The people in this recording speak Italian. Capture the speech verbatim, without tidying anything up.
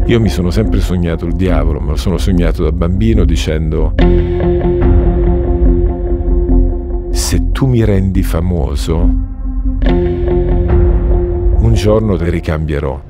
Io mi sono sempre sognato il diavolo, me lo sono sognato da bambino dicendo: se tu mi rendi famoso, un giorno te ricambierò.